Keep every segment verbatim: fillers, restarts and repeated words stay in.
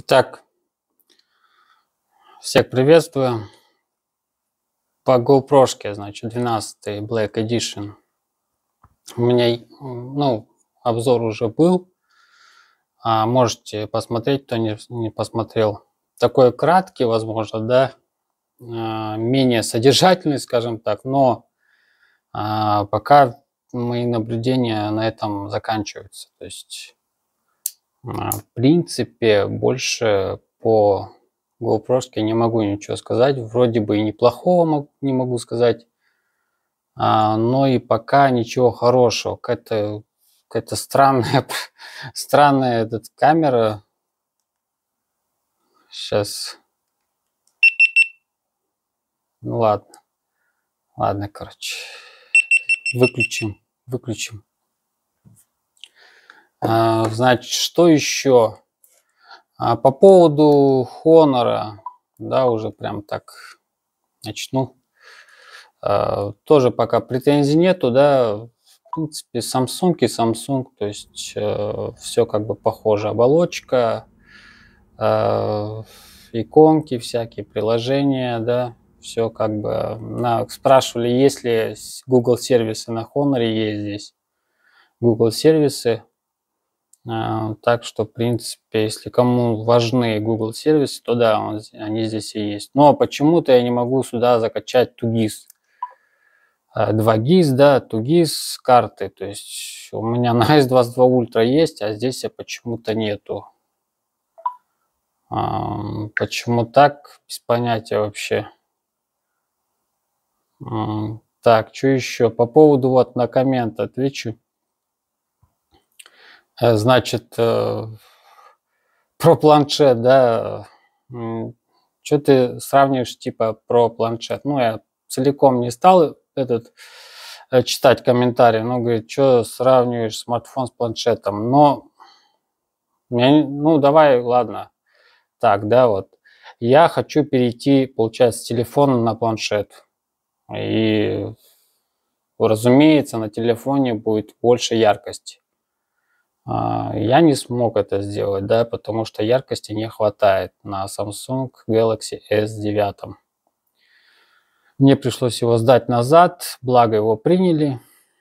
Итак, всех приветствую. По GoPro, значит, двенадцатый Black Edition. У меня, ну, обзор уже был. А можете посмотреть, кто не, не посмотрел. Такой краткий, возможно, да, а, менее содержательный, скажем так, но а, пока мои наблюдения на этом заканчиваются. То есть, а, в принципе, больше по GoPro не могу ничего сказать. Вроде бы и неплохого не могу сказать, а, но и пока ничего хорошего. Какая-то какая-то странная, странная эта камера. Сейчас. Ну ладно. Ладно, короче. Выключим. Выключим. А, значит, что еще? А, по поводу Honor, да, уже прям так начну. А, тоже пока претензий нету, да. В принципе, Samsung и Samsung, то есть э, все как бы похоже. Оболочка, э, иконки всякие, приложения, да. Все как бы... На, спрашивали, есть ли Google сервисы на Honor, есть здесь Google сервисы. А, так что, в принципе, если кому важны Google сервисы, то да, он, они здесь и есть. Но почему-то я не могу сюда закачать ту гис. два гис, да, ту гис карты. То есть у меня на эс двадцать два Ultra есть, а здесь я почему-то нету. А, почему так? Без понятия вообще. А, так, что еще? По поводу, вот на коммент отвечу. Значит, э, про планшет, да. Что ты сравниваешь, типа, про планшет? Ну, я целиком не стал этот читать комментарии, но говорит, что сравниваешь смартфон с планшетом. Но, ну, давай, ладно. Так, да, вот. Я хочу перейти, получается, с телефона на планшет. И, разумеется, на телефоне будет больше яркости. Я не смог это сделать, да, потому что яркости не хватает на Samsung Galaxy эс девять. Мне пришлось его сдать назад, благо его приняли.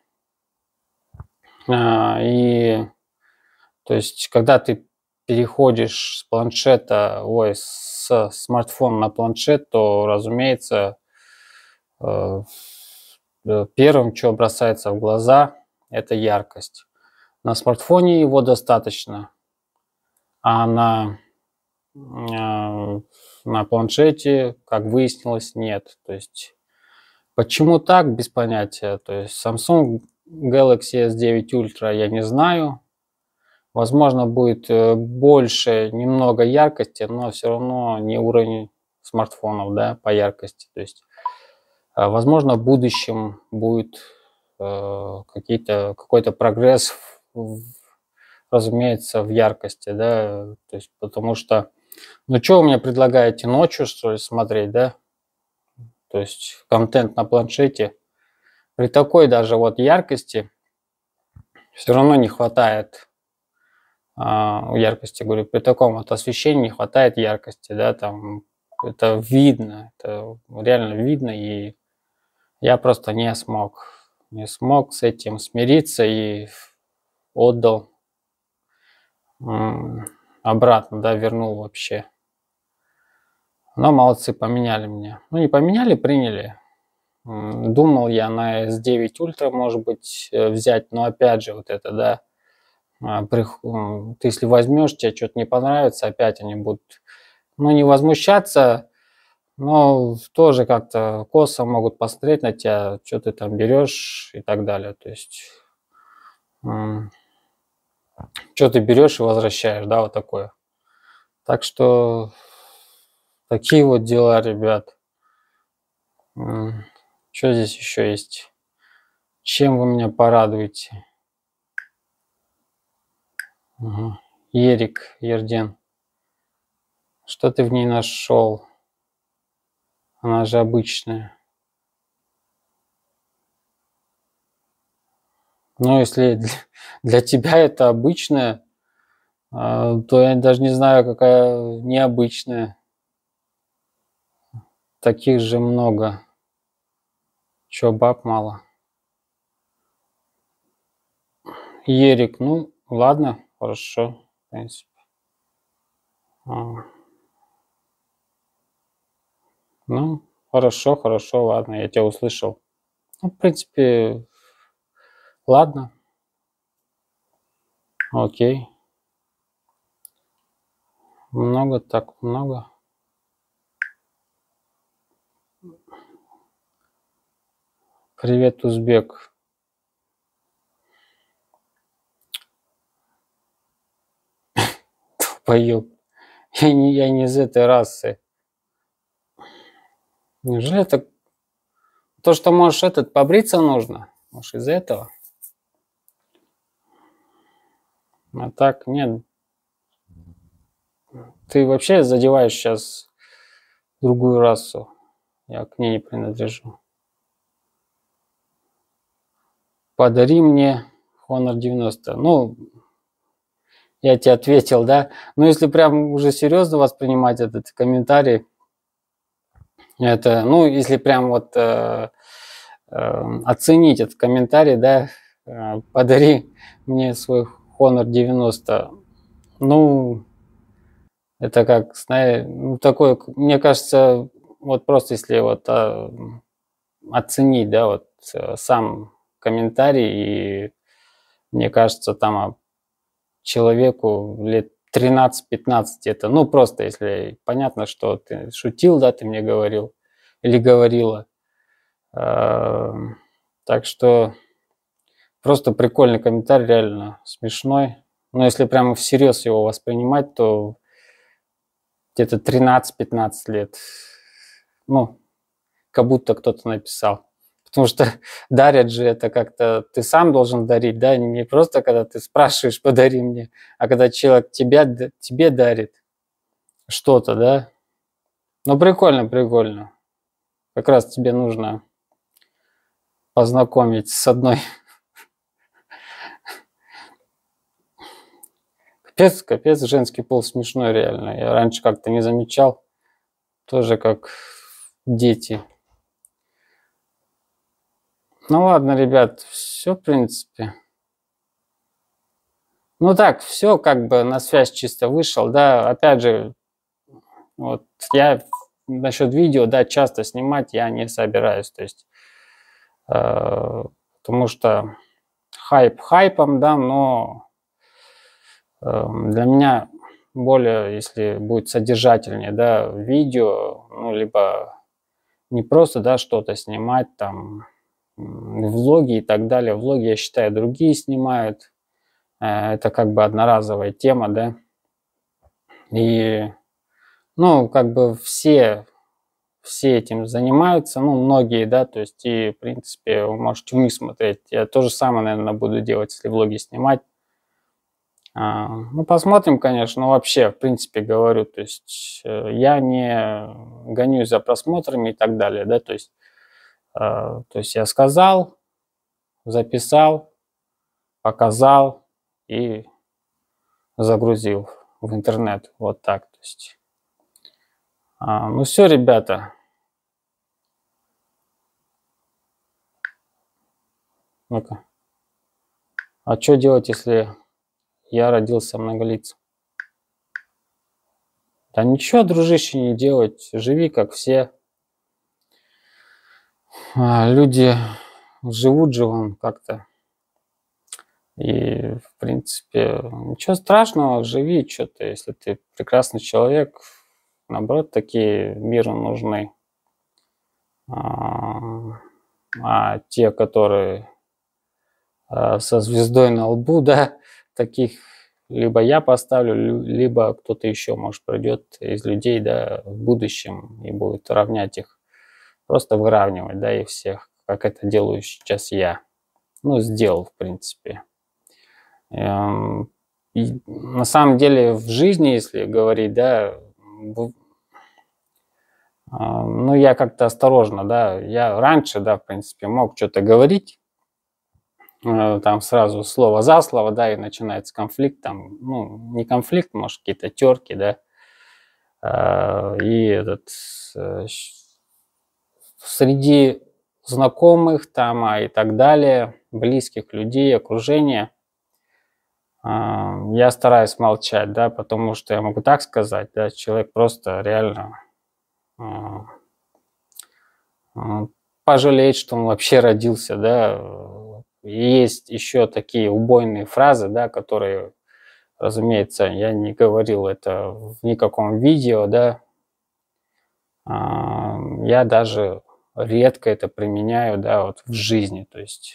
И, то есть, когда ты переходишь с планшета, ой, с смартфона на планшет, то, разумеется, первым, что бросается в глаза, это яркость. На смартфоне его достаточно, а на, на планшете, как выяснилось, нет. То есть, почему так, без понятия. То есть, Samsung Galaxy эс девять Ultra я не знаю. Возможно, будет больше немного яркости, но все равно не уровень смартфонов, да, по яркости. То есть, возможно, в будущем будет э, какие-то, какой-то прогресс, в, разумеется, в яркости, да, то есть, потому что, ну, что вы мне предлагаете, ночью, что ли, смотреть, да, то есть, контент на планшете, при такой даже вот яркости все равно не хватает а, яркости, говорю, при таком вот освещении не хватает яркости, да, там, это видно, это реально видно, и я просто не смог, не смог с этим смириться и отдал обратно, да, вернул вообще. Но молодцы, поменяли меня. Ну, не поменяли, приняли. Думал я на эс девять Ultra, может быть, взять, но опять же, вот это, да, ты если возьмешь, тебе что-то не понравится, опять они будут, ну, не возмущаться, но тоже как-то косо могут посмотреть на тебя, что ты там берешь и так далее. То есть, что ты берешь и возвращаешь, да, вот такое. Так что такие вот дела, ребят. Что здесь еще есть? Чем вы меня порадуете? Угу. Ерик, Ерден. Что ты в ней нашел? Она же обычная. Ну, если для, для тебя это обычная, а, то я даже не знаю, какая необычная. Таких же много. Чё, баб мало? Ерик, ну ладно, хорошо, в принципе. А. Ну, хорошо, хорошо, ладно, я тебя услышал. Ну, в принципе, ладно. Окей. Много, так много. Привет, узбек. Долбоёб. Я не, я не из этой расы. Неужели это... То, что можешь этот, побриться нужно? Может, из-за этого? А так, нет. Ты вообще задеваешь сейчас другую расу. Я к ней не принадлежу. Подари мне Honor девяносто. Ну, я тебе ответил, да? Но если прям уже серьезно воспринимать этот комментарий, это, ну, если прям вот э, э, оценить этот комментарий, да, э, подари мне свой Honor девяносто. Ну, это как, знаешь, ну, такой, мне кажется, вот просто если вот а, оценить, да, вот э, сам комментарий, и мне кажется, там а, человеку лет тринадцать-пятнадцать это, ну, просто если понятно, что ты шутил, да, ты мне говорил или говорила. Э, так что просто прикольный комментарий, реально смешной. Но если прямо всерьез его воспринимать, то где-то тринадцать-пятнадцать лет. Ну, как будто кто-то написал. Потому что дарят же это как-то, ты сам должен дарить, да, не просто когда ты спрашиваешь, подари мне, а когда человек тебя, тебе дарит что-то, да. Ну, прикольно, прикольно. Как раз тебе нужно познакомить с одной. Капец, капец, женский пол смешной реально. Я раньше как-то не замечал. Тоже как дети. Ну ладно, ребят, все, в принципе. Ну так, все как бы на связь чисто вышел, да. Опять же, вот я насчет видео, да, часто снимать я не собираюсь. То есть, э, потому что хайп хайпом, да, но э, для меня более, если будет содержательнее, да, видео, ну, либо не просто, да, что-то снимать, там, влоги и так далее. Влоги, я считаю, другие снимают. Это как бы одноразовая тема, да. И, ну, как бы все, все этим занимаются, ну, многие, да, то есть, и, в принципе, вы можете вниз смотреть. Я то же самое, наверное, буду делать, если влоги снимать. А, ну, посмотрим, конечно, но вообще, в принципе, говорю, то есть, я не гонюсь за просмотрами и так далее, да, то есть, то есть я сказал, записал, показал и загрузил в интернет. Вот так. То есть. А, ну все, ребята. Ну-ка. А что делать, если я родился многолицем? Да ничего, дружище, не делать. Живи, как все. А, люди живут же вон как-то. И, в принципе, ничего страшного, живи что-то, если ты прекрасный человек. Наоборот, такие миру нужны. А, а те, которые а, со звездой на лбу, да, таких либо я поставлю, либо кто-то еще, может, придет из людей, да, в будущем и будет равнять их. Просто выравнивать, да, и всех, как это делаю сейчас я. Ну, сделал, в принципе. И на самом деле в жизни, если говорить, да, ну, я как-то осторожно, да, я раньше, да, в принципе, мог что-то говорить, э, там сразу слово за слово, да, и начинается конфликт, там, ну, не конфликт, может, какие-то терки, да, а, и этот, э, щ- среди знакомых там, а, и так далее, близких людей, окружения, а, я стараюсь молчать, да, потому что я могу так сказать, да, человек просто реально а, а, пожалеет, что он вообще родился, да. э, И есть еще такие убойные фразы, да, которые, разумеется, я не говорил это в никаком видео, да. А, Я даже редко это применяю, да, вот в жизни, то есть,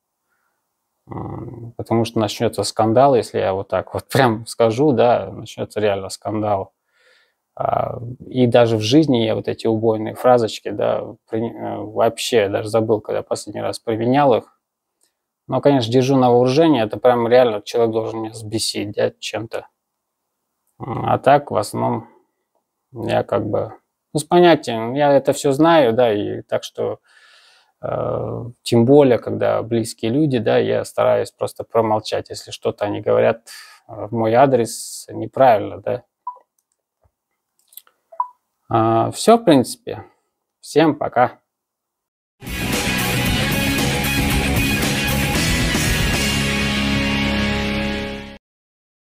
м, потому что начнется скандал, если я вот так вот прям скажу, да, начнется реально скандал. А, И даже в жизни я вот эти убойные фразочки, да, при- э, вообще даже забыл, когда последний раз применял их. Но, конечно, держу на вооружении, это прям реально человек должен меня взбесить, да, чем-то. М, А так, в основном, я как бы, ну, с понятием, я это все знаю, да, и так что, э, тем более, когда близкие люди, да, я стараюсь просто промолчать, если что-то они говорят э, в мой адрес неправильно, да. Все, в принципе. Всем пока.